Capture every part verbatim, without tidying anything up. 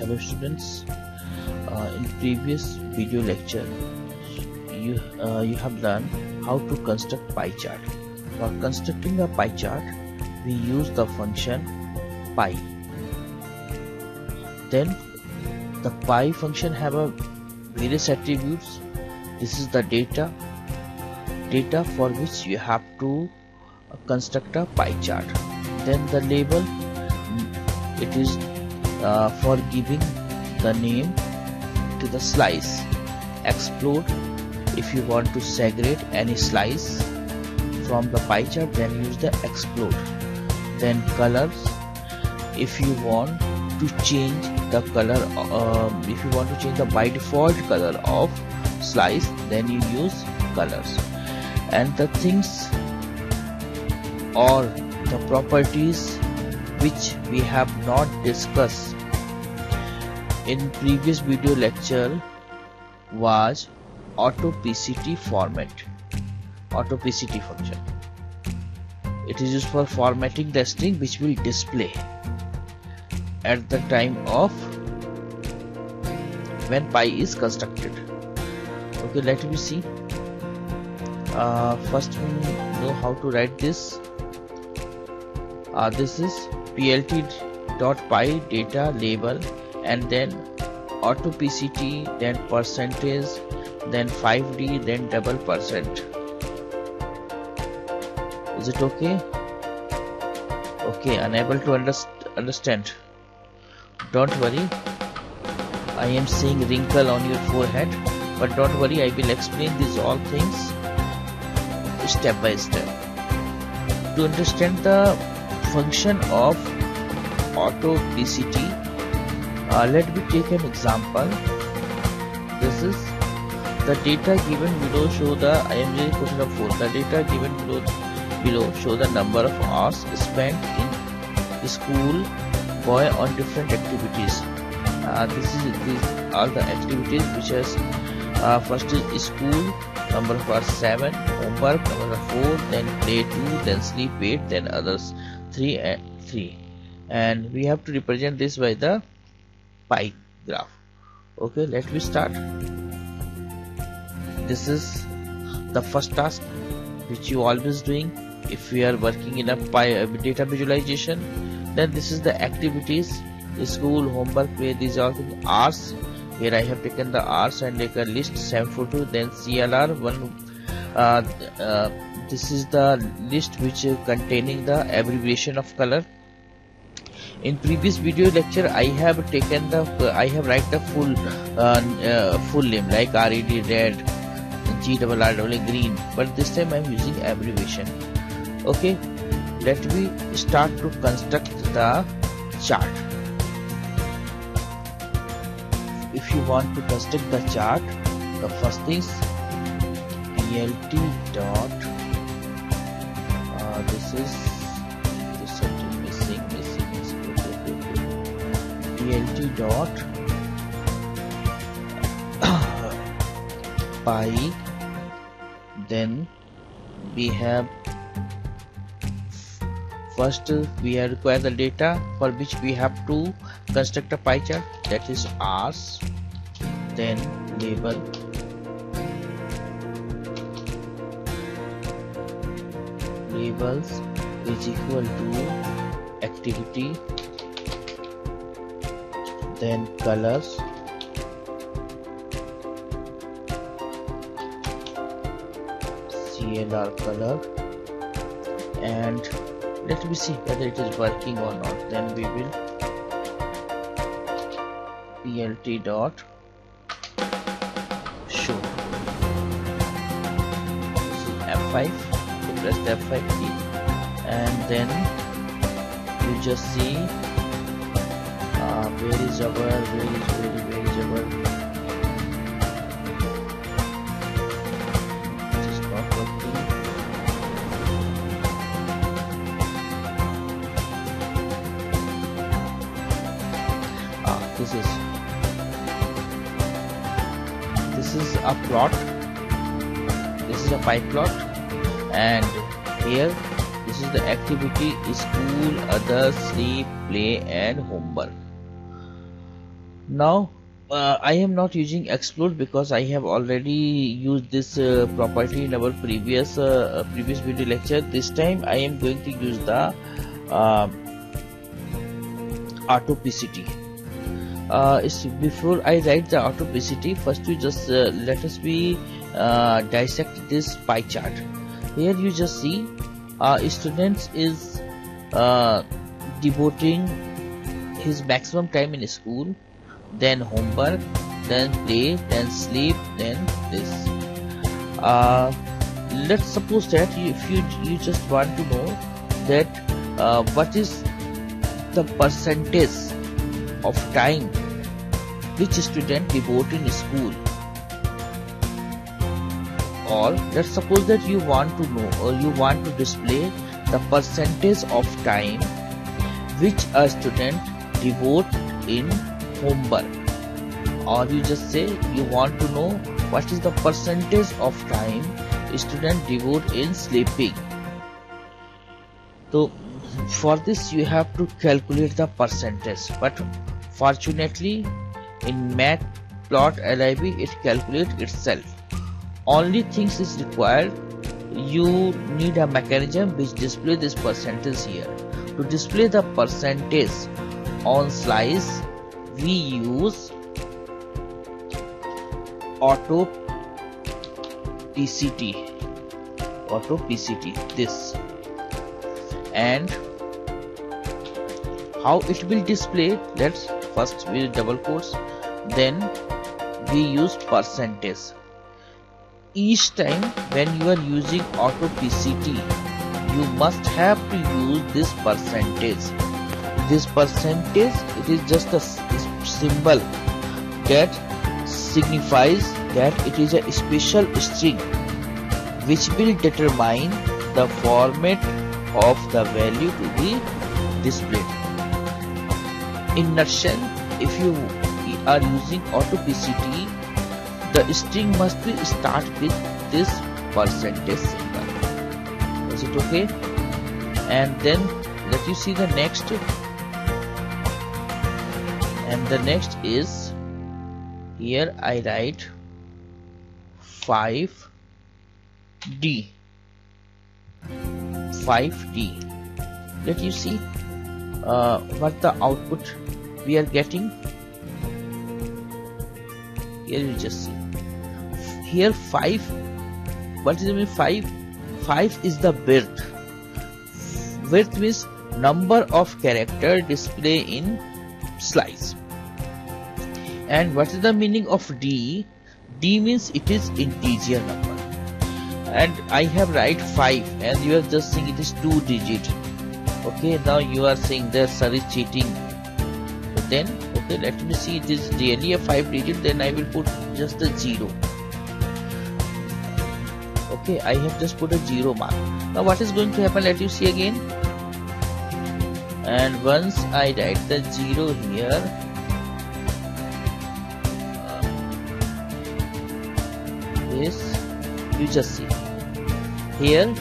Hello students, uh, in previous video lecture you uh, you have learned how to construct pie chart. For constructing a pie chart we use the function pie. Then the pie function have a various attributes. This is the data data for which you have to uh, construct a pie chart. Then the label, it is uh, for giving the name to the slice. Explode, if you want to segregate any slice from the pie chart, then use the explode. Then colors, if you want to change the color, uh, if you want to change the by default color of slice, then you use colors. And the things or the properties which we have not discussed in previous video lecture was auto P C T format. Auto P C T function, it is used for formatting the string which will display at the time of when pie is constructed. Okay, let me see. Uh, first we know how to write this. Uh, this is plt.py data label, and then auto P C T, then percentage, then five D, then double percent. Is it okay? Okay, unable to underst understand. Don't worry, I am seeing wrinkle on your forehead, but don't worry, I will explain these all things step by step. To understand the function of auto P C T, uh, let me take an example. This is the data given below. Show the I am doing question number four. The data given below below show the number of hours spent in school boy on different activities. Uh, this is these are the activities which is uh, first is school, number of hours seven, homework number four, then play two, then sleep eight, then others three and three, and we have to represent this by the pie graph. Okay, let me start. This is the first task which you always doing if we are working in a pie uh, data visualization. Then this is the activities: school, homework, play. These are the hours. Here I have taken the hours and like a list seven forty-two. Then C L R one. Uh, uh, this is the list which is containing the abbreviation of color. In previous video lecture I have taken the uh, I have write the full uh, uh, full name like R E D red, G R R W green, but this time I am using abbreviation. Okay, let me start to construct the chart. If you want to construct the chart, the first is plt dot uh, this is this something missing missing missing plt dot pie. Then we have first we have require the data for which we have to construct a pie chart, that is hours. Then label, labels is equal to activity, then colors, C L R color, and let me see whether it is working or not. Then we will plt dot show. F five, you press the F five key, and then you just see uh, where is our where is where is where is our it is not working. Ah, this is this is a plot. This is a pie plot, and here this is the activity: school, others, sleep, play, and homework. Now uh, I am not using explode because I have already used this uh, property in our previous uh, previous video lecture. This time I am going to use the uh, autopacity. Uh, before I write the autopacity, first you just uh, let us be uh, dissect this pie chart. Here you just see uh, students is uh, devoting his maximum time in school, then homework, then play, then sleep, then this. Uh, let's suppose that if you you just want to know that uh, what is the percentage of time which student devote in school, or let's suppose that you want to know or you want to display the percentage of time which a student devote in homework, or you just say you want to know what is the percentage of time student devote in sleeping. So for this you have to calculate the percentage, but fortunately in matplotlib it calculates itself. Only things is required, you need a mechanism which display this percentage here. To display the percentage on slice, we use auto P C T, auto P C T, this. And how it will display, let's first we double quotes, then we use percentage. Each time when you are using auto P C T, you must have to use this percentage. This percentage, it is just a symbol that signifies that it is a special string which will determine the format of the value to be displayed. In nutshell, if you are using auto P C T, the string must be start with this percentage symbol. Is it okay? And then let you see the next. And the next is, here I write five D. five D. Let you see uh, what the output we are getting. Here you just see. Here five. What does it mean five? five is the width. Width means number of character display in slice. And what is the meaning of D? D means it is integer number. And I have write five and you are just saying it is two digit. Okay, now you are saying that sir is cheating. But then okay, let me see it is really a five digit, then I will put just a zero. Okay, I have just put a zero mark. Now what is going to happen, let you see again. And once I write the zero here, uh, this you just see here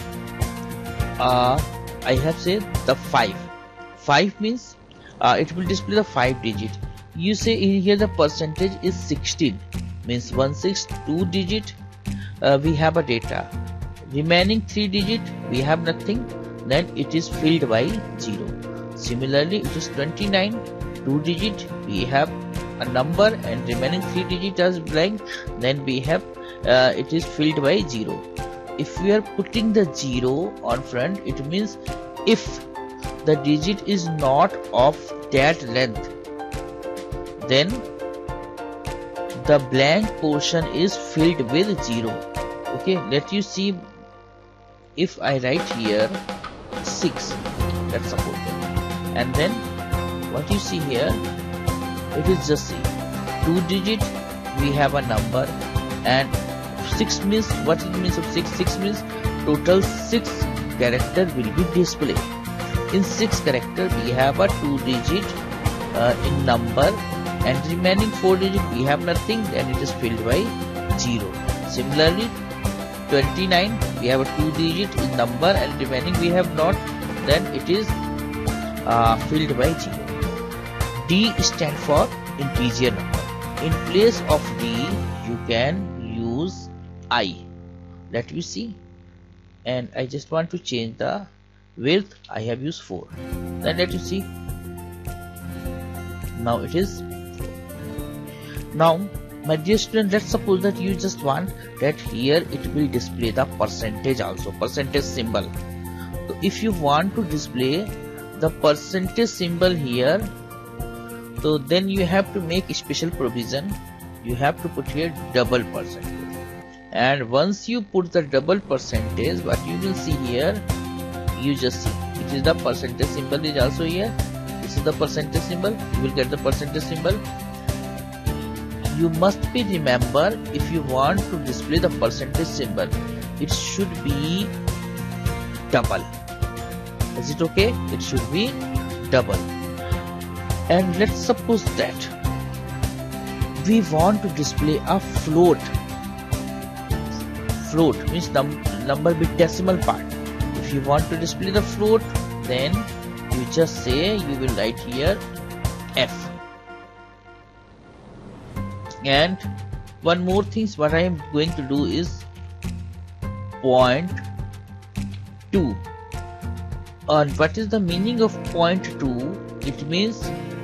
uh, I have said the five. five means uh, it will display the five digit. You say here the percentage is sixteen, means one six two digit uh, we have a data. Remaining three digit we have nothing, then it is filled by zero. Similarly it is twenty-nine, two digit we have a number and remaining three digit as blank, then we have uh, it is filled by zero. If we are putting the zero on front, it means if the digit is not of that length, then the blank portion is filled with zero. Okay, let you see. If I write here six, let's suppose that, and then what you see here, it is just see two digit we have a number, and six means what it means of six? six means total six character will be displayed. In six character we have a two digit uh, in number, and remaining four digit we have nothing, then it is filled by zero. Similarly twenty-nine we have a two digit in number and remaining we have not, then it is uh, filled by zero. D stand for integer number. In place of D, you can use I. Let me see. And I just want to change the width. I have used four. Then let you see. Now it is. Now, my dear student, let's suppose that you just want that here it will display the percentage also, percentage symbol. So if you want to display the percentage symbol here, so then you have to make a special provision. You have to put here double percentage. And once you put the double percentage, what you will see here, you just see it is the percentage symbol is also here. This is the percentage symbol. You will get the percentage symbol. You must be remember, if you want to display the percentage symbol, it should be double. Is it okay? It should be double. And let's suppose that we want to display a float. Float means num number with decimal part. If you want to display the float, then you just say, you will write here F. And one more thing, what I am going to do is point two. And what is the meaning of point two? It means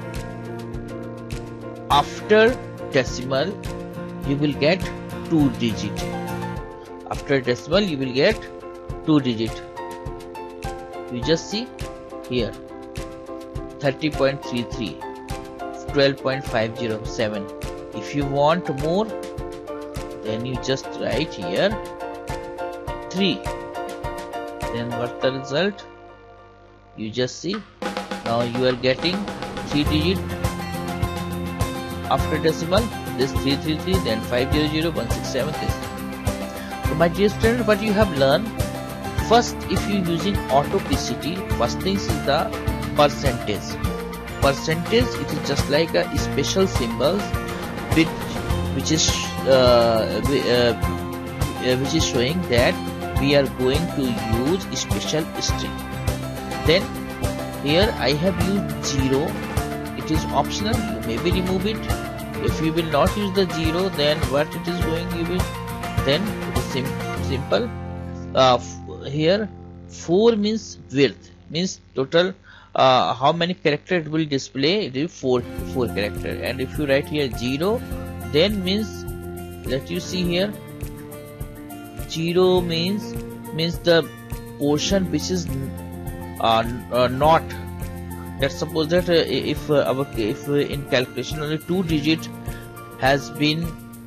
after decimal you will get two digit. After decimal you will get two digit. You just see here thirty point three three, twelve point five zero seven. If you want more, then you just write here three. Then what's the result? You just see. Now you are getting three digit after decimal. This three three three, then five zero zero one six seven. This. So my dear student, what you have learned, first if you using autoplicity, first thing is the percentage. Percentage, it is just like a special symbols which which is uh, uh, which is showing that we are going to use a special string. Then here I have used zero. It is optional. You maybe remove it. If you will not use the zero, then what it is going, you will then it is sim simple. Uh, here four means width, means total uh, how many character it will display. It is four four character. And if you write here zero, then means, let you see here, zero means means the portion which is uh, uh, not. Let's suppose that uh, if uh, our if uh, in calculation only two digit has been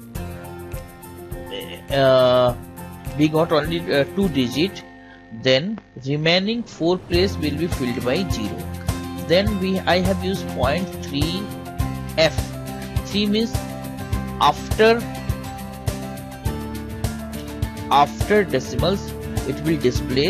uh, we got only uh, two digit, then remaining four place will be filled by zero. Then we I have used point three F. three means after after decimals it will display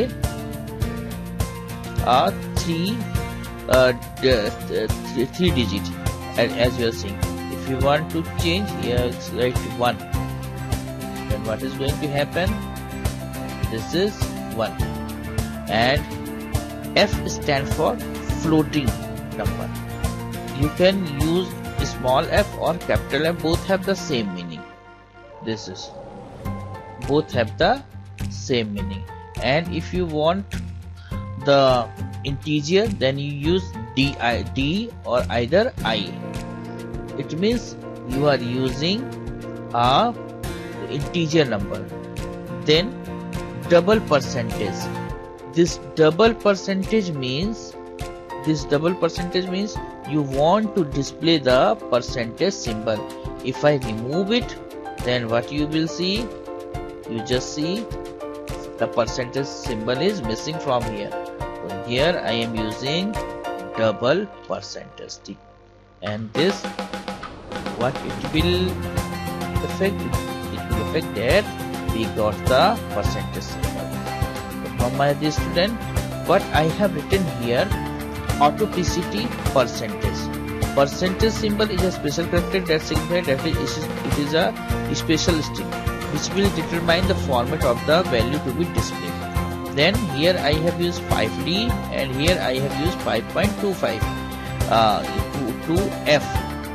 uh, three uh, th three digit, and as you are seeing. If you want to change here, it's like one. Then what is going to happen? This is one. And F stands for floating number. You can use small f or capital F, both have the same meaning. This is both have the same meaning. And if you want the integer, then you use D, I, D or either I. It means you are using a integer number. Then double percentage. This double percentage means this double percentage means you want to display the percentage symbol. If I remove it, then what you will see? You just see the percentage symbol is missing from here. So here I am using double percentage, and this what it will affect? It will affect that we got the percentage symbol. So from my dear student, what I have written here, autoplicity percentage. Percentage symbol is a special character that signifies that it is, it is a special string which will determine the format of the value to be displayed. Then here I have used five D and here I have used five point two five uh, to, to F.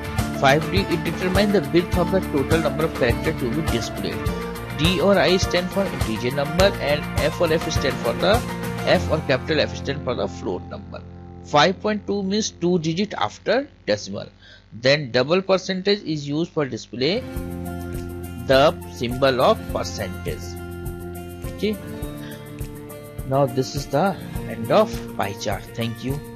five D, it determines the width of the total number of characters to be displayed. D or I stand for integer number, and F or F stand for the F or capital F stand for the float number. five point two means two digit after decimal. Then double percentage is used for display the symbol of percentage. Okay. Now this is the end of pie chart. Thank you.